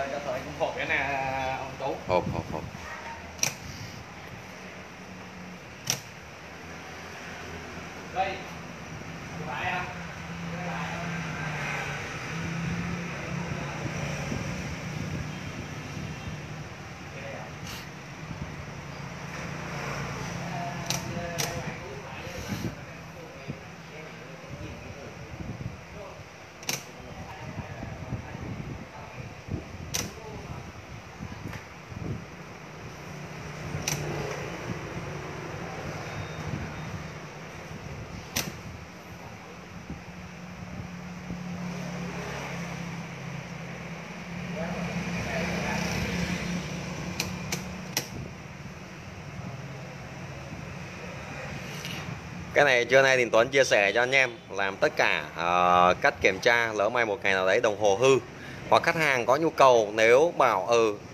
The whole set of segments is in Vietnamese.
cho thời cũng hộp cái nè ông Tú. Hộp. Đây. Lại không? Cái này trưa nay thì Tuấn chia sẻ cho anh em làm tất cả cách kiểm tra, lỡ may một ngày nào đấy đồng hồ hư hoặc khách hàng có nhu cầu, nếu bảo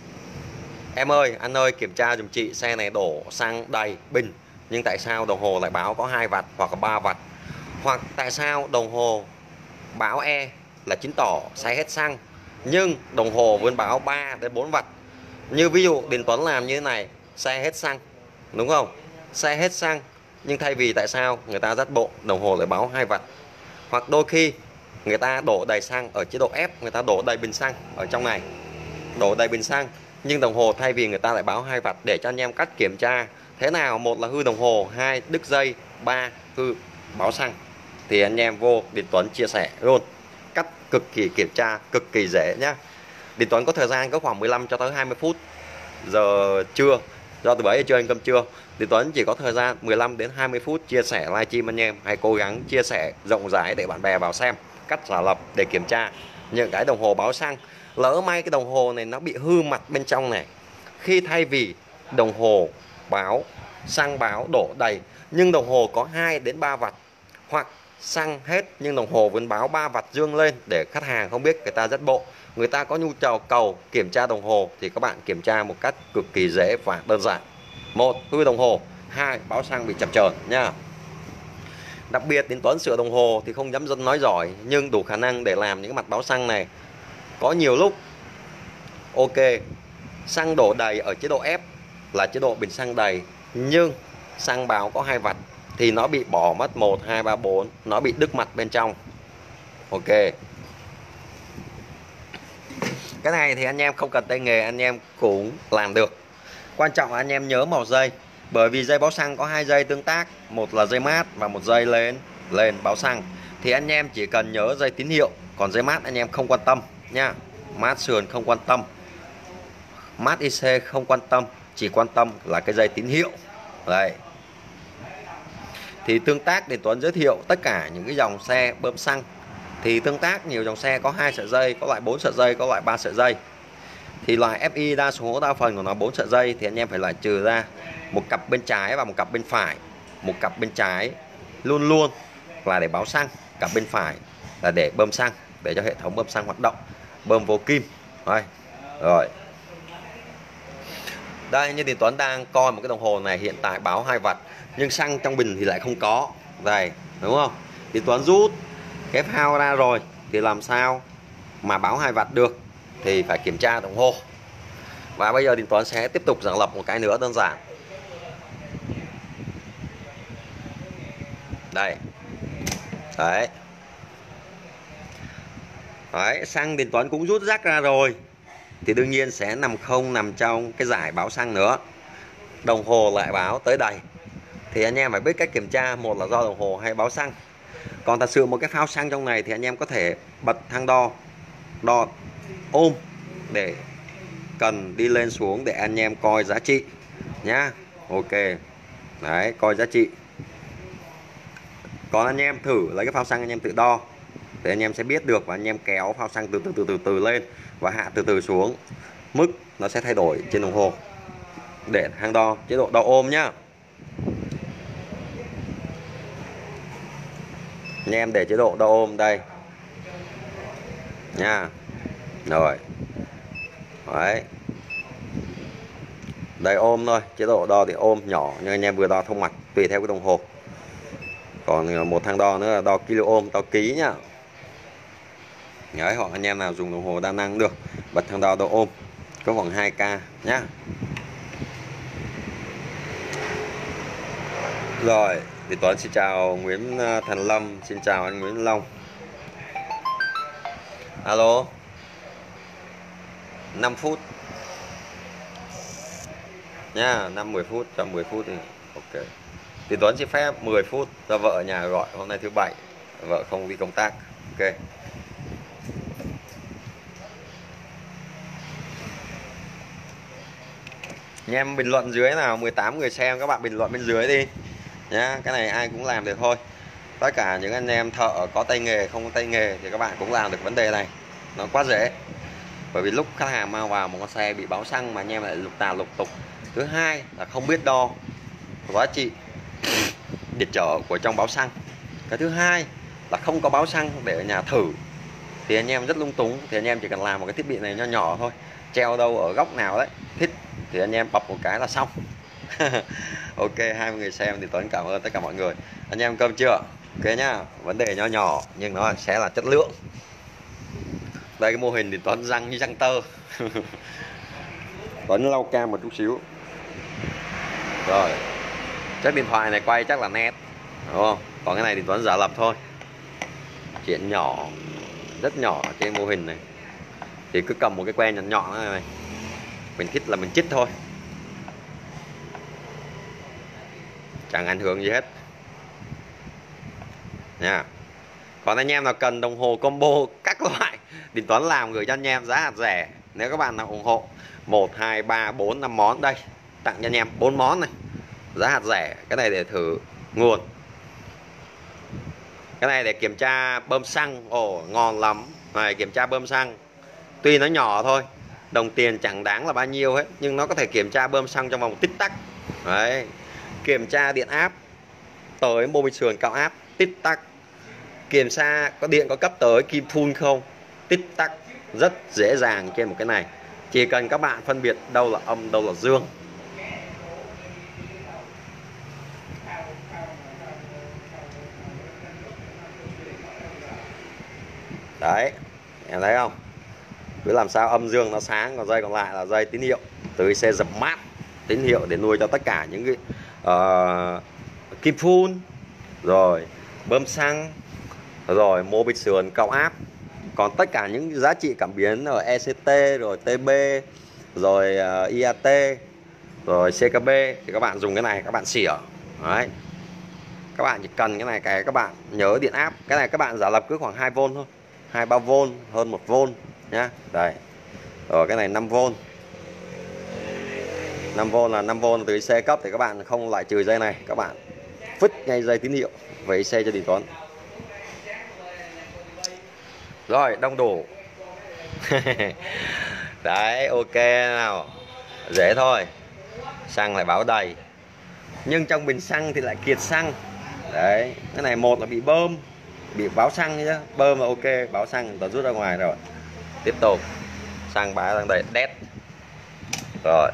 em ơi anh ơi kiểm tra giùm chị xe này đổ xăng đầy bình nhưng tại sao đồng hồ lại báo có 2 vạch hoặc là 3 vạch, hoặc tại sao đồng hồ báo E là chứng tỏ xe hết xăng nhưng đồng hồ vẫn báo 3 đến 4 vạch. Như ví dụ Đình Tuấn làm như thế này, xe hết xăng đúng không, xe hết xăng nhưng thay vì tại sao người ta dắt bộ đồng hồ lại báo 2 vạch, hoặc đôi khi người ta đổ đầy xăng ở chế độ F, người ta đổ đầy bình xăng ở trong này, đổ đầy bình xăng nhưng đồng hồ thay vì người ta lại báo 2 vạch, để cho anh em cách kiểm tra thế nào. Một là hư đồng hồ, hai đứt dây, ba hư báo xăng. Thì anh em vô Đình Tuấn chia sẻ luôn cách cực kỳ kiểm tra, cực kỳ dễ nhá. Đình Tuấn có thời gian có khoảng 15 cho tới 20 phút giờ trưa, do từ 7 giờ trưa anh cơm trưa thì Tuấn chỉ có thời gian 15 đến 20 phút chia sẻ livestream. Anh em hãy cố gắng chia sẻ rộng rãi để bạn bè vào xem cách giả lập để kiểm tra những cái đồng hồ báo xăng. Lỡ may cái đồng hồ này nó bị hư mặt bên trong này, khi thay vì đồng hồ báo xăng báo đổ đầy nhưng đồng hồ có 2 đến 3 vạch, hoặc xăng hết nhưng đồng hồ vẫn báo 3 vạch dương lên, để khách hàng không biết, người ta dắt bộ, người ta có nhu cầu kiểm tra đồng hồ thì các bạn kiểm tra một cách cực kỳ dễ và đơn giản. Một, hư đồng hồ, hai, báo xăng bị chập chờn nha. Đặc biệt đến Tuấn sửa đồng hồ thì không dám dân nói giỏi nhưng đủ khả năng để làm những cái mặt báo xăng này. Có nhiều lúc ok, xăng đổ đầy ở chế độ F là chế độ bình xăng đầy nhưng xăng báo có 2 vạch thì nó bị bỏ mất 1, 2, 3, 4, nó bị đứt mặt bên trong. Ok, cái này thì anh em không cần tay nghề anh em cũng làm được. Quan trọng là anh em nhớ màu dây, bởi vì dây báo xăng có 2 dây tương tác, một là dây mát và một dây lên báo xăng. Thì anh em chỉ cần nhớ dây tín hiệu, còn dây mát anh em không quan tâm nha. Mát sườn không quan tâm, mát IC không quan tâm, chỉ quan tâm là cái dây tín hiệu. Đây. Thì tương tác để Tuấn giới thiệu tất cả những cái dòng xe bơm xăng. Thì tương tác nhiều dòng xe có 2 sợi dây, có loại 4 sợi dây, có loại 3 sợi dây. Thì loại FI đa phần của nó 4 sợi dây thì anh em phải loại trừ ra một cặp bên trái và một cặp bên phải. Một cặp bên trái luôn luôn là để báo xăng, cặp bên phải là để bơm xăng, để cho hệ thống bơm xăng hoạt động, bơm vô kim. Rồi. Đây, như thì Tuấn đang coi một cái đồng hồ này hiện tại báo 2 vạch nhưng xăng trong bình thì lại không có. Đây, đúng không? Thì Tuấn rút cái phao ra rồi thì làm sao mà báo 2 vạch được, thì phải kiểm tra đồng hồ. Và bây giờ thì Tuấn sẽ tiếp tục giả lập một cái nữa đơn giản. Đây. Đấy. Đấy, xăng thì Tuấn cũng rút rác ra rồi. Thì đương nhiên sẽ không nằm trong cái giải báo xăng nữa. Đồng hồ lại báo tới đầy. Thì anh em phải biết cách kiểm tra, một là do đồng hồ hay báo xăng. Còn thật sự một cái phao xăng trong này thì anh em có thể bật thang đo ôm để cần đi lên xuống để anh em coi giá trị nhá. Ok. Đấy, coi giá trị. Còn anh em thử lấy cái phao xăng anh em tự đo để anh em sẽ biết được, và anh em kéo phao xăng từ lên và hạ từ xuống, mức nó sẽ thay đổi trên đồng hồ. Để thang đo chế độ đo ôm nhá. Anh em để chế độ đo ôm đây nha. Rồi. Đấy. Đây ôm thôi, chế độ đo thì ôm nhỏ nhưng anh em vừa đo thông mặt tùy theo cái đồng hồ. Còn một thang đo nữa là đo kilo ôm, đo ký nhá. Đấy, hoặc anh em nào dùng đồng hồ đa năng được. Bật thang đo độ ôm có khoảng 2k nhá. Rồi thì Tuấn xin chào Nguyễn Thành Lâm, xin chào anh Nguyễn Long. Alo, 5 phút nha, 5-10 phút, trong 10 phút thì ok. Thì Tuấn xin phép 10 phút cho vợ ở nhà gọi, hôm nay thứ bảy vợ không đi công tác. Ok. Anh em bình luận dưới nào, 18 người xem các bạn bình luận bên dưới đi nhá. Cái này ai cũng làm được thôi. Tất cả những anh em thợ có tay nghề không có tay nghề thì các bạn cũng làm được vấn đề này. Nó quá dễ. Bởi vì lúc khách hàng mang vào một con xe bị báo xăng mà anh em lại lục tà lục tục. Thứ hai là không biết đo giá trị điện trở của trong báo xăng. Cái thứ hai là không có báo xăng để ở nhà thử thì anh em rất lung túng. Thì anh em chỉ cần làm một cái thiết bị này nho nhỏ thôi, treo đâu ở góc nào đấy thích thì anh em bập một cái là xong. Ok, 20 người xem thì Tuấn cảm ơn tất cả mọi người. Anh em cơm chưa? Ok nhá, vấn đề nho nhỏ nhưng nó sẽ là chất lượng. Đây cái mô hình thì Tuấn răng như răng tơ. Tuấn lau cam một chút xíu. Rồi, chắc điện thoại này quay chắc là nét, đúng không? Còn cái này thì Tuấn giả lập thôi. Chuyện nhỏ, rất nhỏ trên mô hình này. Thì cứ cầm một cái que nhọn nhọn này, mình thích là mình chích thôi, chẳng ảnh hưởng gì hết nha. Còn anh em nào cần đồng hồ combo các loại thì Tuấn làm gửi cho anh em giá hạt rẻ. Nếu các bạn nào ủng hộ 1, 2, 3, 4, 5 món đây, tặng cho anh em 4 món này, giá hạt rẻ. Cái này để thử nguồn, cái này để kiểm tra bơm xăng. Ồ ngon lắm này, kiểm tra bơm xăng. Tuy nó nhỏ thôi, đồng tiền chẳng đáng là bao nhiêu hết, nhưng nó có thể kiểm tra bơm xăng trong vòng tích tắc. Đấy, kiểm tra điện áp tới mô bình sườn cao áp tích tắc, kiểm tra có điện có cấp tới kim phun không tích tắc, rất dễ dàng trên một cái này. Chỉ cần các bạn phân biệt đâu là âm đâu là dương. Đấy, em thấy không? Cứ làm sao âm dương nó sáng, còn dây còn lại là dây tín hiệu từ xe dập mát, tín hiệu để nuôi cho tất cả những cái kim phun, rồi bơm xăng, rồi mô bịch sườn cao áp. Còn tất cả những giá trị cảm biến ở ECT, rồi TB, rồi IAT, rồi CKB thì các bạn dùng cái này các bạn xỉa. Đấy, các bạn chỉ cần cái này, các bạn nhớ điện áp. Cái này các bạn giả lập cứ khoảng 2V thôi, 2-3V, hơn 1V nhá. Đây, rồi cái này 5V. 5V là 5V từ IC cấp thì các bạn không loại trừ dây này, các bạn vứt ngay dây tín hiệu về IC cho điện toán. Rồi đông đủ. Đấy, ok nào, dễ thôi. Xăng lại báo đầy, nhưng trong bình xăng thì lại kiệt xăng. Đấy, cái này một là bị bơm, bị báo xăng nhá, bơm là ok, báo xăng toàn rút ra ngoài rồi. Tiếp tục, xăng báo đang đầy đét. Rồi,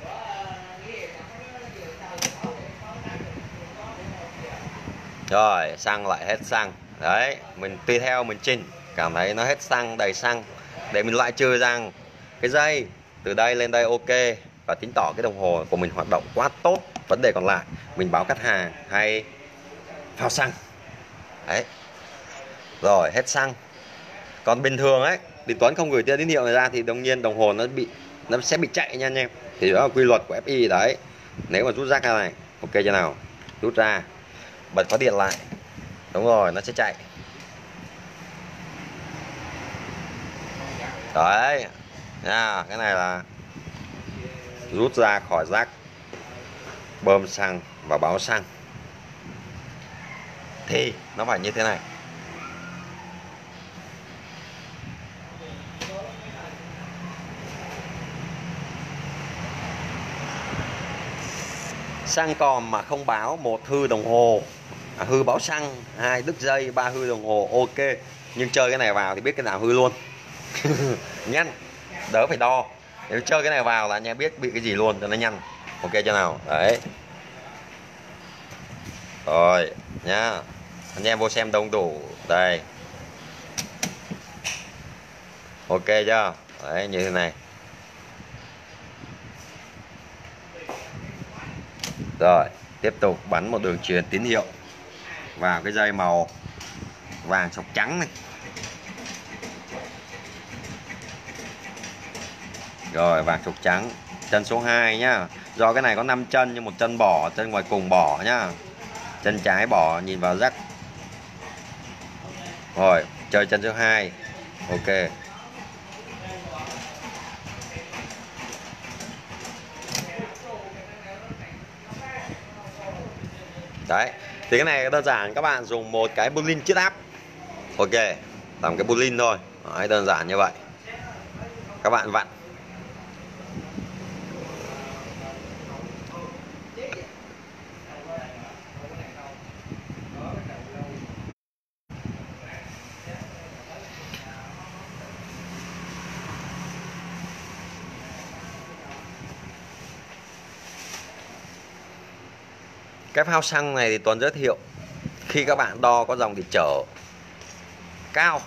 rồi xăng lại hết xăng. Đấy, mình tùy theo mình chỉnh, cảm thấy nó hết xăng, đầy xăng để mình loại trừ rằng cái dây từ đây lên đây ok, và chứng tỏ cái đồng hồ của mình hoạt động quá tốt. Vấn đề còn lại mình báo khách hàng hay phao xăng. Đấy, rồi hết xăng. Còn bình thường ấy thì Tuấn không gửi tín hiệu này ra thì đương nhiên đồng hồ nó sẽ bị chạy nha anh em. Thì đó là quy luật của FI đấy. Nếu mà rút rác ra này, ok chưa nào, rút ra, bật có điện lại, đúng rồi, nó sẽ chạy. Đấy nha, cái này là rút ra khỏi rác, bơm xăng và báo xăng thì nó phải như thế này. Xăng còn mà không báo, một hư đồng hồ, hư báo xăng, hai đứt dây, ba hư đồng hồ ok. Nhưng chơi cái này vào thì biết cái nào hư luôn. Nhanh, đỡ phải đo. Nếu chơi cái này vào là anh em biết bị cái gì luôn cho nó nhanh. Ok chưa nào? Đấy. Rồi nhá, anh em vô xem đông đủ đây. Ok chưa? Đấy, như thế này. Rồi tiếp tục bắn một đường truyền tín hiệu vào cái dây màu vàng sọc trắng này. Rồi vàng sọc trắng, chân số 2 nhá. Do cái này có 5 chân nhưng một chân bỏ, chân ngoài cùng bỏ nhá. Chân trái bỏ nhìn vào rắc. Rồi chơi chân số 2. Ok. Đấy, thì cái này đơn giản các bạn dùng một cái boolean chiết áp. Ok, làm cái boolean thôi. Đấy, đơn giản như vậy. Các bạn vặn. Cái phao xăng này thì Tuấn giới thiệu khi các bạn đo có dòng điện trở cao,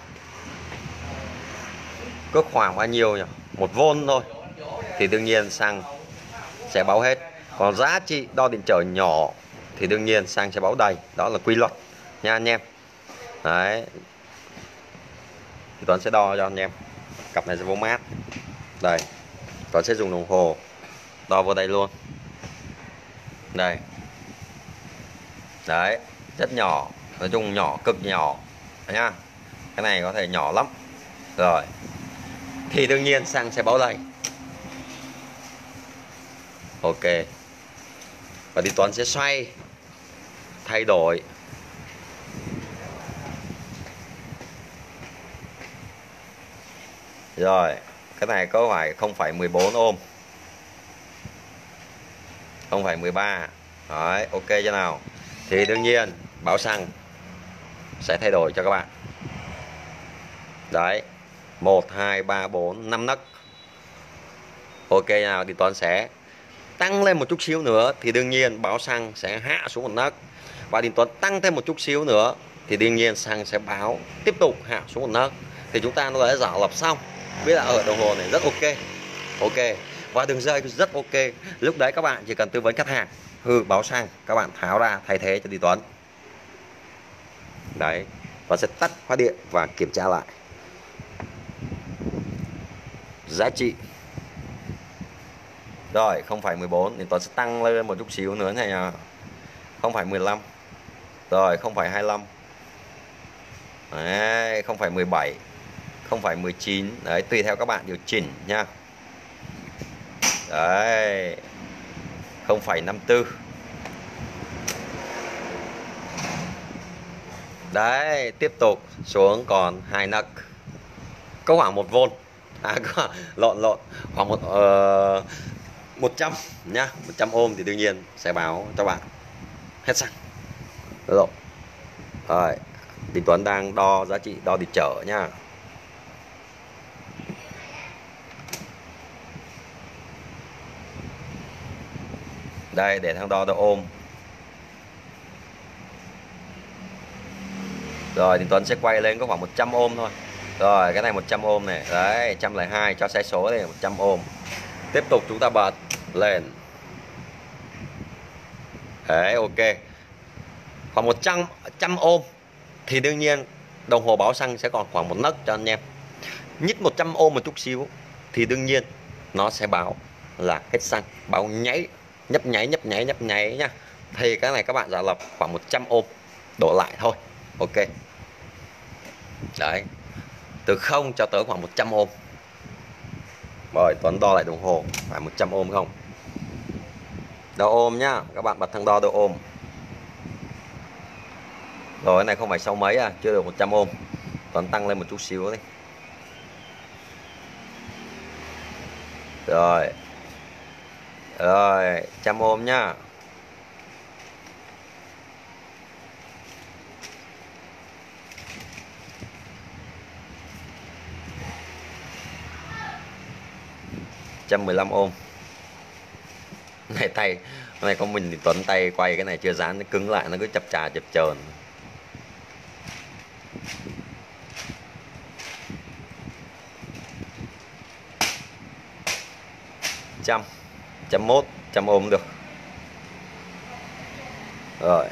có khoảng bao nhiêu nhỉ? 1V thôi thì đương nhiên xăng sẽ báo hết. Còn giá trị đo điện trở nhỏ thì đương nhiên xăng sẽ báo đầy. Đó là quy luật nha anh em. Đấy, thì Tuấn sẽ đo cho anh em. Cặp này sẽ vô mát. Đây, Tuấn sẽ dùng đồng hồ đo vào đây luôn. Đây. Đấy, rất nhỏ, nói chung nhỏ, cực nhỏ. Đấy nhá. Cái này có thể nhỏ lắm. Rồi thì đương nhiên xăng sẽ báo đầy. Ok. Và thì Tuấn sẽ xoay, thay đổi. Rồi, cái này có phải 0,14 ohm, 0,13. Đấy, ok chưa nào? Thì đương nhiên báo xăng sẽ thay đổi cho các bạn. Đấy, 1, 2, 3, 4, 5 nấc. Ok nào, thì Tuấn sẽ tăng lên một chút xíu nữa thì đương nhiên báo xăng sẽ hạ xuống một nấc. Và thì Tuấn tăng thêm một chút xíu nữa thì đương nhiên xăng sẽ báo tiếp tục hạ xuống một nấc. Thì chúng ta đã giả lập xong. Biết là ở đồng hồ này rất ok. Ok. Và đường dây rất ok. Lúc đấy các bạn chỉ cần tư vấn khách hàng hư báo xăng, các bạn tháo ra thay thế cho đi Tuấn. Đấy, và sẽ tắt khóa điện và kiểm tra lại giá trị. Rồi 0,14 thì Tuấn sẽ tăng lên một chút xíu nữa này nha. 0,15. Rồi 0,25. Đấy, 0,17, 0,19. Đấy, tùy theo các bạn điều chỉnh nha. Đấy, 0,54. Đấy, tiếp tục xuống còn 2 nấc. Có khoảng 1V. Lộn khoảng 100 nhá, 100 ohm thì đương nhiên sẽ báo cho bạn hết xăng. Được rồi. Rồi, thì Tuấn đang đo giá trị đo điện trở nhá. Đây, để thang đo ohm. Rồi thì Tuấn sẽ quay lên có khoảng 100 ohm thôi. Rồi cái này 100 ohm này. Đấy, 102 cho sai số đây 100 ohm. Tiếp tục chúng ta bật lên. Đấy, ok. Khoảng 100 ohm thì đương nhiên đồng hồ báo xăng sẽ còn khoảng một nấc cho anh em. Nhích 100 ohm một chút xíu thì đương nhiên nó sẽ báo là hết xăng, báo nháy, nhấp nháy nhá. Thì cái này các bạn giả lập khoảng 100 ohm đổ lại thôi. Ok. Đấy, từ 0 cho tới khoảng 100 ohm. Rồi Tuấn đo lại đồng hồ phải 100 ohm không? Đo ohm nhá, các bạn bật thang đo ohm. Rồi cái này không phải 6 mấy à, chưa được 100 ohm. Tuấn tăng lên một chút xíu đi. Rồi. Rồi, 100 ohm nhá. Trăm 15 ohm. Này tay này có mình thì Tuấn tay quay cái này chưa dán, nó cứng lại, nó cứ chập chờn. 100, 101, 100 ôm được. Rồi.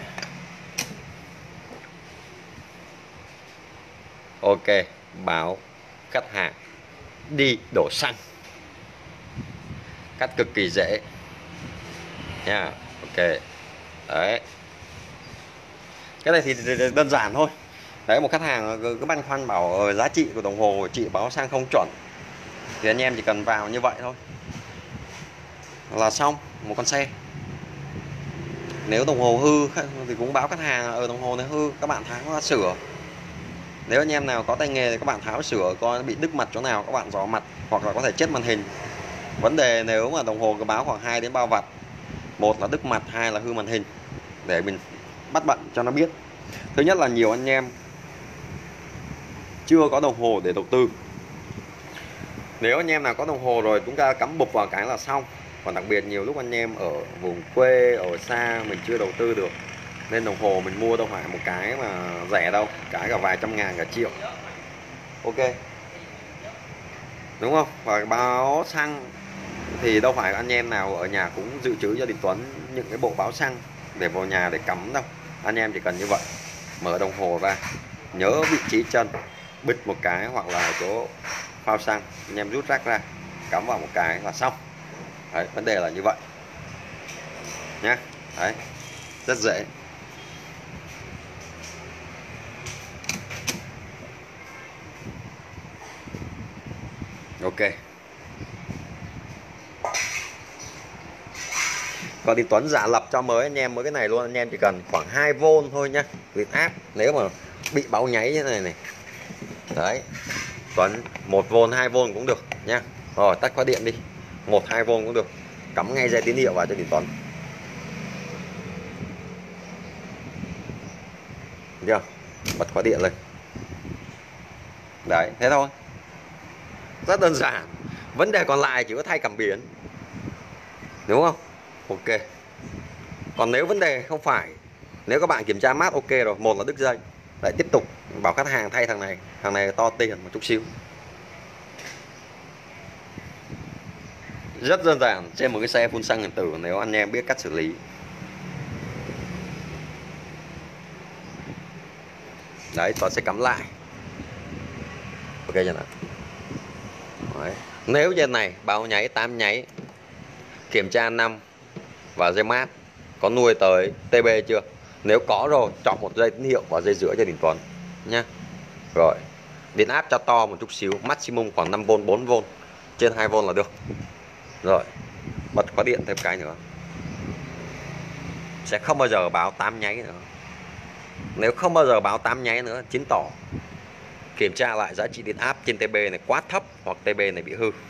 Ok, báo khách hàng đi đổ xăng. Cách cực kỳ dễ nha. Ok. Đấy. Cái này thì đơn giản thôi. Đấy, một khách hàng cứ băn khoăn bảo giá trị của đồng hồ của chị báo xăng không chuẩn, thì anh em chỉ cần vào như vậy thôi là xong một con xe. Nếu đồng hồ hư thì cũng báo khách hàng ở đồng hồ này hư, các bạn tháo ra sửa. Nếu anh em nào có tay nghề thì các bạn tháo sửa, coi bị đứt mặt chỗ nào các bạn dò mặt, hoặc là có thể chết màn hình. Vấn đề nếu mà đồng hồ có báo khoảng 2 đến 3 vạch, một là đứt mặt, hai là hư màn hình, để mình bắt bận cho nó biết. Thứ nhất là nhiều anh em chưa có đồng hồ để đầu tư. Nếu anh em nào có đồng hồ rồi chúng ta cắm bụp vào cái là xong. Còn đặc biệt nhiều lúc anh em ở vùng quê, ở xa mình chưa đầu tư được, nên đồng hồ mình mua đâu phải một cái mà rẻ đâu, cái cả vài trăm ngàn, cả triệu. Ok, đúng không? Và báo xăng thì đâu phải anh em nào ở nhà cũng dự trữ cho Đình Tuấn những cái bộ báo xăng để vào nhà để cắm đâu. Anh em chỉ cần như vậy, mở đồng hồ ra, nhớ vị trí chân, bịt một cái, hoặc là chỗ phao xăng, anh em rút rác ra, cắm vào một cái là xong. Đấy, vấn đề là như vậy nhé. Đấy, rất dễ. Ok. Còn thì Tuấn giả lập cho mới anh em mới cái này luôn. Anh em chỉ cần khoảng 2V thôi nhá, điện áp. Nếu mà bị báo nháy như thế này này, đấy, Tuấn 1V 2V cũng được nhá. Rồi tắt khóa điện đi, 1-2V cũng được, cắm ngay dây tín hiệu vào cho Đình Tuấn. Được chưa? Bật khóa điện lên. Đấy, thế thôi, rất đơn giản. Vấn đề còn lại chỉ có thay cảm biến, đúng không? Ok. Còn nếu vấn đề không phải, nếu các bạn kiểm tra mát ok rồi, một là đứt dây, lại tiếp tục bảo khách hàng thay thằng này to tiền một chút xíu. Rất đơn giản trên một cái xe phun xăng điện tử, nếu anh em biết cách xử lý. Đấy, Tuấn sẽ cắm lại. Ok chưa nào? Đấy. Nếu trên này báo nháy 8 nháy, kiểm tra 5 và dây mát có nuôi tới TB chưa? Nếu có rồi, chọn một dây tín hiệu và dây rưỡi cho Đình Tuấn nhá. Rồi, điện áp cho to một chút xíu, maximum khoảng 5V, 4V, trên 2V là được. Rồi, bật khóa điện thêm cái nữa, sẽ không bao giờ báo 8 nháy nữa. Nếu không bao giờ báo 8 nháy nữa, chứng tỏ kiểm tra lại giá trị điện áp trên TB này quá thấp, hoặc TB này bị hư.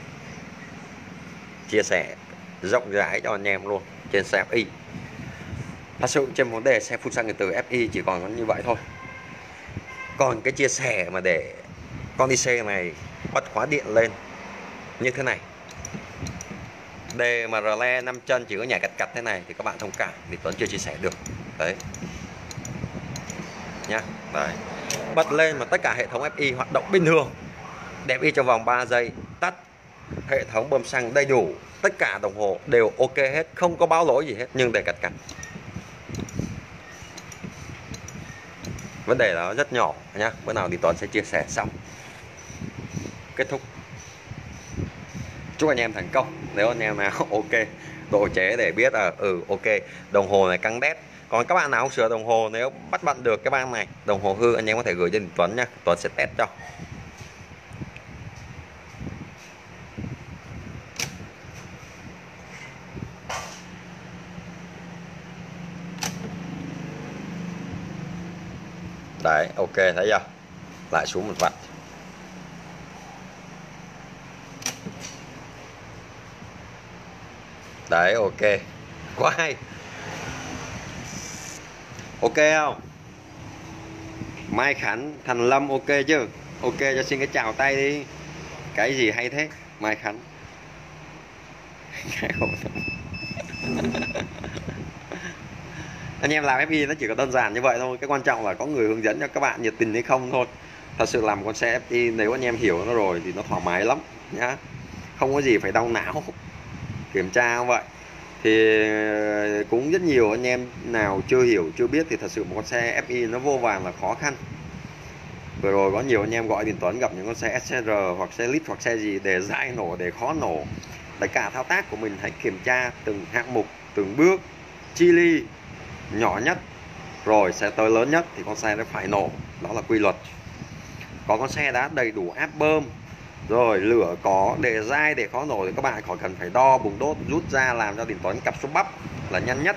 Chia sẻ rộng rãi cho anh em luôn trên xe FI. Thật sự trên vấn đề xe phun xăng điện tử FI chỉ còn có như vậy thôi. Còn cái chia sẻ mà để con đi xe này bật khóa điện lên như thế này, đề mà rle 5 chân chỉ có nhảy cạch cạch thế này thì các bạn thông cảm, thì Tuấn chưa chia sẻ được. Đấy nhá. Đấy, bật lên mà tất cả hệ thống FI hoạt động bình thường, đẹp y trong vòng 3 giây, tắt, hệ thống bơm xăng đầy đủ, tất cả đồng hồ đều ok hết, không có báo lỗi gì hết, nhưng để cạch cạch. Vấn đề đó rất nhỏ nhá, bữa nào thì Tuấn sẽ chia sẻ xong. Kết thúc. Chúc anh em thành công. Nếu anh em nào ok, độ chế để biết là ok, đồng hồ này căng đét. Còn các bạn nào không sửa đồng hồ, nếu bắt bận được cái băng này, đồng hồ hư, anh em có thể gửi cho Tuấn nhá, Tuấn sẽ test cho. Đấy, ok, thấy chưa? Lại xuống một vạch. Đấy, ok. Quá hay. Ok không? Mai Khánh, Thành Lâm ok chứ? Ok, cho xin cái chào tay đi. Cái gì hay thế? Mai Khánh. Anh em làm FI nó chỉ có đơn giản như vậy thôi. Cái quan trọng là có người hướng dẫn cho các bạn nhiệt tình hay không thôi. Thật sự làm con xe FI nếu anh em hiểu nó rồi thì nó thoải mái lắm nhá. Không có gì phải đau não. kiểm tra cũng vậy. Thì cũng rất nhiều anh em nào chưa hiểu chưa biết thì thật sự một con xe FI nó vô vàn là khó khăn. Vừa rồi có nhiều anh em gọi điện Tuấn gặp những con xe SCR hoặc xe Lít hoặc xe gì để dai nổ, để khó nổ. Tất cả thao tác của mình hãy kiểm tra từng hạng mục, từng bước, chi ly nhỏ nhất rồi sẽ tới lớn nhất thì con xe nó phải nổ. Đó là quy luật. Có con xe đã đầy đủ áp bơm rồi, lửa có, để dai để khó nổ thì các bạn khỏi cần phải đo bùng đốt, rút ra làm cho điện Tuấn cặp số bắp là nhanh nhất.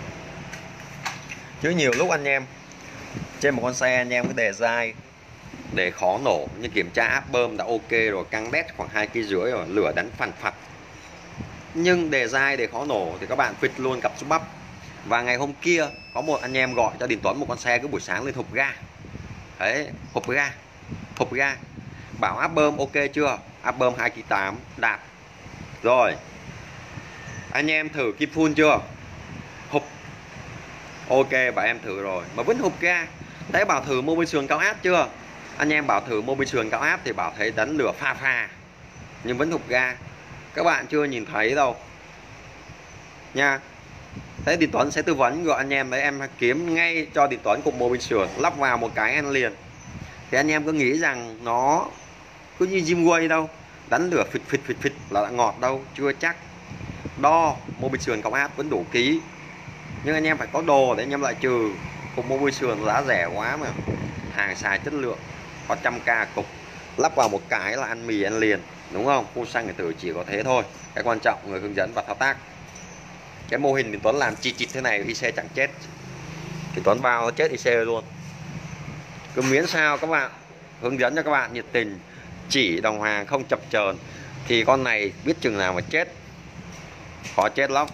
Chứ nhiều lúc anh em trên một con xe anh em cứ để dai để khó nổ, như kiểm tra áp bơm đã ok rồi, căng đét khoảng 2,5 kg rồi, lửa đánh phằn phặt, nhưng để dai để khó nổ thì các bạn phịch luôn cặp số bắp. Và ngày hôm kia có một anh em gọi cho điện Tuấn một con xe cứ buổi sáng lên hộp ga. Đấy, hộp ga. Bảo áp bơm ok chưa? Áp bơm 2,8 kg đạt. Rồi. Anh em thử kim phun chưa? Hộp. Ok, bà em thử rồi mà vẫn hộp ga. Thế bảo thử mô bên sườn cao áp chưa? Anh em bảo thử mô bên sườn cao áp thì bảo thấy đánh lửa pha pha nhưng vẫn hộp ga. Các bạn chưa nhìn thấy đâu nha. Thế điện Tuấn sẽ tư vấn gọi anh em đấy, em kiếm ngay cho điện Tuấn cục mô bên sườn, lắp vào một cái ăn liền. Thì anh em cứ nghĩ rằng nó cứ như Zimway đâu, đánh lửa phịch là đã ngọt đâu, chưa chắc. Đo mô bên sườn cao áp vẫn đủ ký, nhưng anh em phải có đồ để anh em lại trừ. Cục mô bên sườn giá rẻ quá mà, hàng xài chất lượng, có 100k cục, lắp vào một cái là ăn mì ăn liền, đúng không? Phun xăng điện tử chỉ có thế thôi. Cái quan trọng người hướng dẫn và thao tác. Cái mô hình điện Tuấn làm chi chít thế này IC chẳng chết, thì Tuấn vào nó chết IC luôn. Cứ miễn sao các bạn hướng dẫn cho các bạn nhiệt tình, chỉ đồng hàng không chập chờn thì con này biết chừng nào mà chết, khó chết lắm.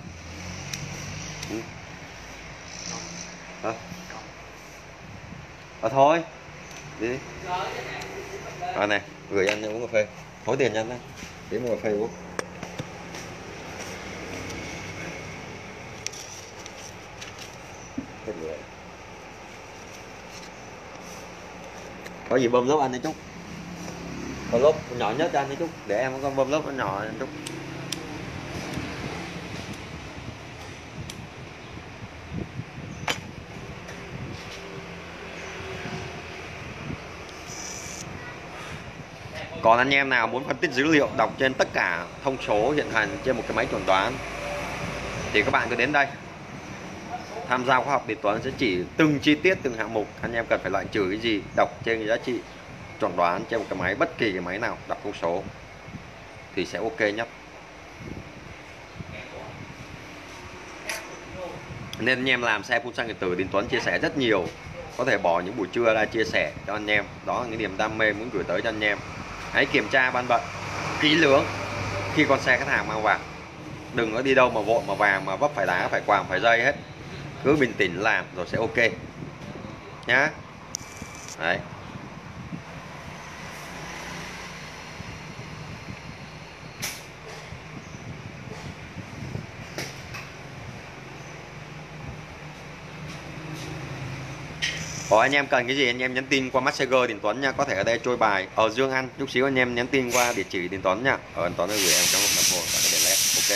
Thôi đi này, gửi anh uống cà phê, thối tiền cho anh đấy, để mua cà phê uống. Có gì bơm lốp anh đi chút, bơm lốp nhỏ nhất cho anh đi chút, để em có con bơm lốp nó nhỏ anh chút. Còn anh em nào muốn phân tích dữ liệu, đọc trên tất cả thông số hiện hành trên một cái máy chuẩn đoán thì các bạn cứ đến đây tham gia khóa học. Điện Tuấn sẽ chỉ từng chi tiết, từng hạng mục anh em cần phải loại trừ cái gì, đọc trên cái giá trị chuẩn đoán trên một cái máy, bất kỳ cái máy nào đọc thông số thì sẽ ok nhất. Nên anh em làm xe phun xăng điện tử, Điện Tuấn chia sẻ rất nhiều, có thể bỏ những buổi trưa ra chia sẻ cho anh em. Đó là những niềm đam mê muốn gửi tới cho anh em. Hãy kiểm tra ban bận kỹ lưỡng khi con xe khách hàng mang vào, đừng có đi đâu mà vội mà vàng mà vấp phải đá phải quàng phải dây hết. Cứ bình tĩnh làm rồi sẽ ok nhá. Đấy. Anh em cần cái gì anh em nhắn tin qua Messenger Điện Tuấn nha. Có thể ở đây trôi bài ở Dương Anh, chút xíu anh em nhắn tin qua địa chỉ Điện Tuấn nha. Ở Điện Tuấn đã gửi em trong một đồng hồ và cái đèn led. Ok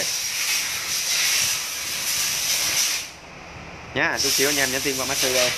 nhá, chút xíu anh em nhắn tin qua Messenger.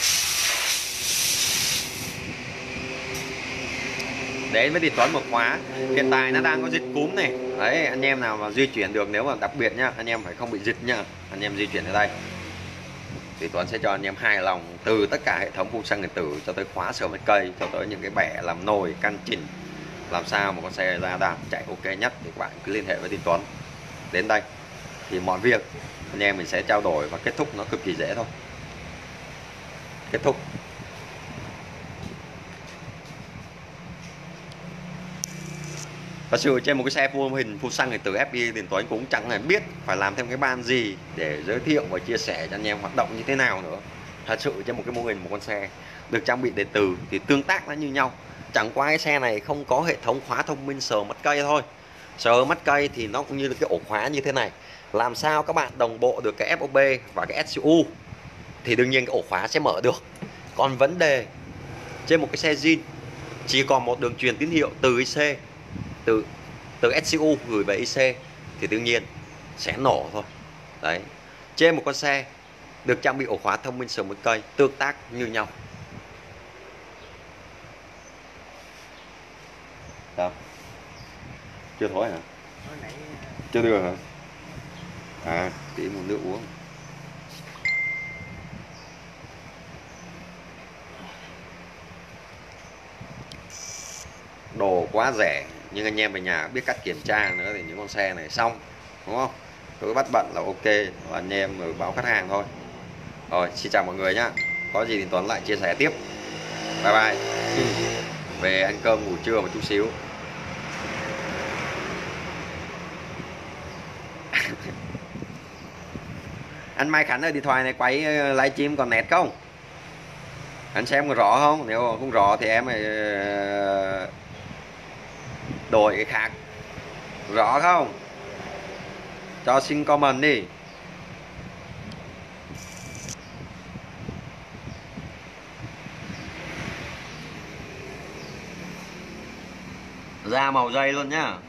Đến với Điện Tuấn một khóa. Hiện tại nó đang có dịch cúm này. Đấy, anh em nào mà di chuyển được, nếu mà đặc biệt nhá, anh em phải không bị dịch nhá, anh em di chuyển ở đây thì Tuấn sẽ cho anh em hài lòng từ tất cả hệ thống phun xăng điện tử cho tới khóa sửa máy cây, cho tới những cái bẻ làm nồi căn chỉnh, làm sao một con xe ra đạp chạy ok nhất thì các bạn cứ liên hệ với Điện Tuấn. Đến đây thì mọi việc anh em mình sẽ trao đổi và kết thúc nó cực kỳ dễ thôi. Kết thúc. Thật sự trên một cái xe mô hình phun xăng điện tử FI, Điện Tuấn cũng chẳng hề biết phải làm thêm cái ban gì để giới thiệu và chia sẻ cho anh em hoạt động như thế nào nữa. Thật sự trên một cái mô hình một con xe được trang bị điện tử thì tương tác nó như nhau. Chẳng qua cái xe này không có hệ thống khóa thông minh sờ mắt cây thôi. Sờ mắt cây thì nó cũng như là cái ổ khóa như thế này. Làm sao các bạn đồng bộ được cái FOB và cái SCU thì đương nhiên cái ổ khóa sẽ mở được. Còn vấn đề trên một cái xe zin chỉ còn một đường truyền tín hiệu từ IC, từ SCU gửi về IC thì đương nhiên sẽ nổ thôi. Đấy, trên một con xe được trang bị ổ khóa thông minh sờ một cây, tương tác như nhau. Sao? Chưa thối hả? Chưa đưa hả? À, tí một nước uống. Đồ quá rẻ, nhưng anh em về nhà biết cách kiểm tra nữa thì những con xe này xong, đúng không? Cứ bắt bận là ok, và anh em rồi báo khách hàng thôi. Rồi, xin chào mọi người nhá. Có gì thì Tuấn lại chia sẻ tiếp. Bye bye. Về ăn cơm ngủ trưa một chút xíu. Anh Mai Khánh ở điện thoại này quay livestream còn nét không? Anh xem có rõ không? Nếu không rõ thì em đổi cái khác. Rõ không? Cho xin comment đi. Ra màu dây luôn nhá.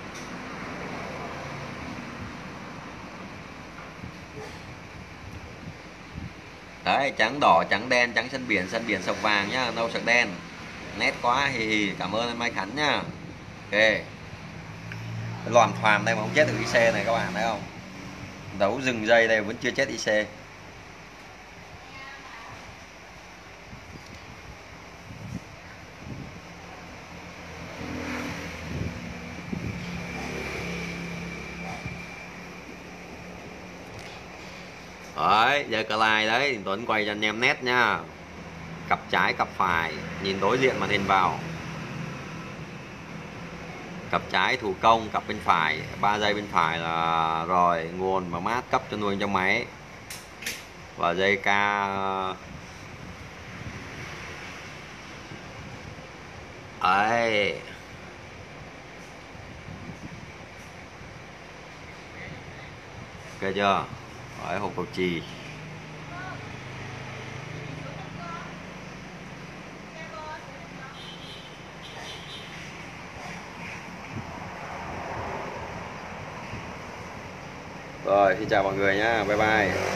Đấy, trắng đỏ, trắng đen, trắng xanh biển sọc vàng nhá, nâu sọc đen. Nét quá, hì hì, cảm ơn anh Mai Khánh nhá. Ok. Loàm thoàm đây mà không chết được IC này các bạn thấy không? Đấu dừng dây đây vẫn chưa chết IC. Đấy, giờ cờ lai đấy, thì Tuấn quay cho anh em nét nha. Cặp trái, cặp phải, nhìn đối diện màn hình vào. Cặp trái thủ công, cặp bên phải, 3 dây bên phải là rồi nguồn và mát cấp cho nuôi trong máy. Và dây ca ấy. Ok chưa? Đấy, hộp cầu chì. Rồi, xin chào mọi người nhá. Bye bye.